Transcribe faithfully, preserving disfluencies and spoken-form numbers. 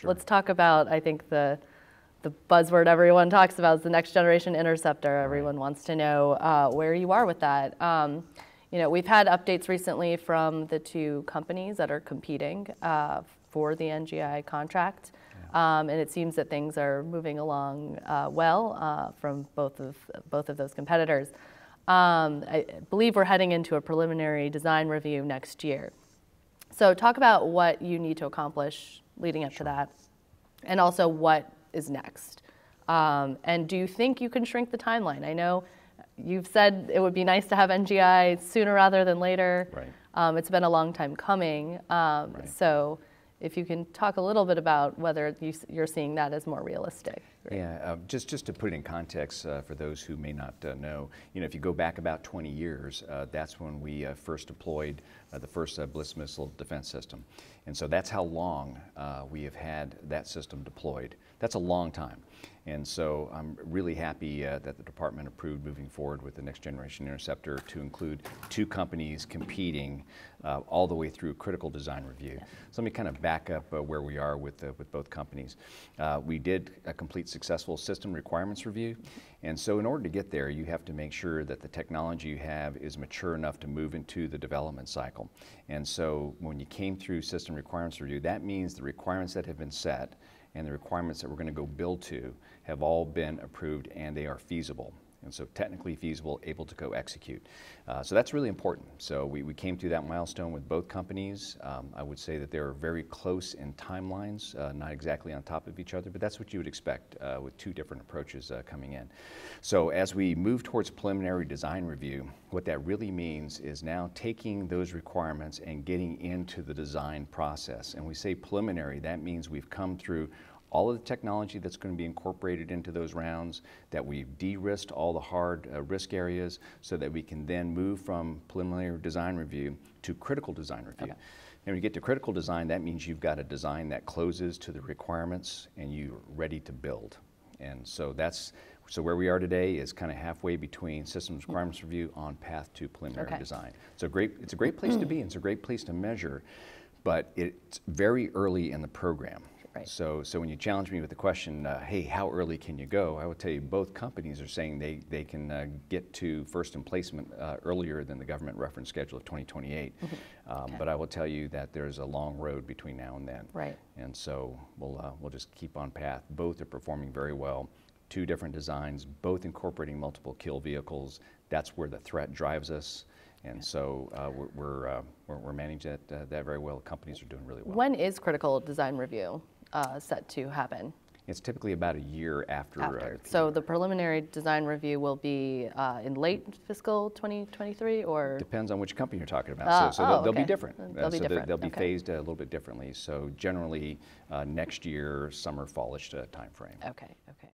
Sure. Let's talk about, I think, the the buzzword everyone talks about is the next generation interceptor. Everyone right. wants to know uh, where you are with that. Um, you know, we've had updates recently from the two companies that are competing uh, for the N G I contract. Yeah. Um, and it seems that things are moving along uh, well uh, from both of both of those competitors. Um, I believe we're heading into a preliminary design review next year. So talk about what you need to accomplish leading up sure. to that, and also what is next. Um, and do you think you can shrink the timeline? I know you've said it would be nice to have N G I sooner rather than later. Right. Um, it's been a long time coming. Um, right. So if you can talk a little bit about whether you, you're seeing that as more realistic. Right? Yeah, uh, just, just to put it in context uh, for those who may not uh, know, you know, if you go back about twenty years, uh, that's when we uh, first deployed uh, the first uh, ballistic missile defense system. And so that's how long uh, we have had that system deployed. That's a long time. And so I'm really happy uh, that the department approved moving forward with the next generation interceptor to include two companies competing uh, all the way through critical design review. Yeah. So let me kind of back up uh, where we are with, uh, with both companies. Uh, we did a complete successful system requirements review. And so in order to get there, you have to make sure that the technology you have is mature enough to move into the development cycle. And so when you came through system requirements review, that means the requirements that have been set and the requirements that we're going to go build to have all been approved and they are feasible. And so technically feasible, able to go execute. Uh, so that's really important. So we, we came through that milestone with both companies. Um, I would say that they're very close in timelines, uh, not exactly on top of each other, but that's what you would expect uh, with two different approaches uh, coming in. So as we move towards preliminary design review, what that really means is now taking those requirements and getting into the design process. And we say preliminary, that means we've come through all of the technology that's going to be incorporated into those rounds, that we've de-risked all the hard uh, risk areas so that we can then move from preliminary design review to critical design review. Okay. And when you get to critical design, that means you've got a design that closes to the requirements and you're ready to build. And so that's, so where we are today is kind of halfway between systems requirements review on path to preliminary okay. design. So great, it's a great place to be, and it's a great place to measure, but it's very early in the program. Right. So, so when you challenge me with the question, uh, hey, how early can you go? I would tell you both companies are saying they, they can uh, get to first emplacement uh, earlier than the government reference schedule of twenty twenty-eight. Mm-hmm. um, okay. But I will tell you that there's a long road between now and then. Right. And so we'll, uh, we'll just keep on path. Both are performing very well. Two different designs, both incorporating multiple kill vehicles. That's where the threat drives us. And so uh, we're, we're, uh, we're, we're managing that, uh, that very well. Companies are doing really well. When is critical design review uh, set to happen? It's typically about a year after. after. Uh, the so the preliminary design review will be uh, in late fiscal twenty twenty-three, or? Depends on which company you're talking about. Uh, so so oh, they'll, they'll okay. be different. They'll uh, be so different. They'll be okay. phased a little bit differently. So generally uh, next year, summer, fallish uh, time frame. Okay, okay.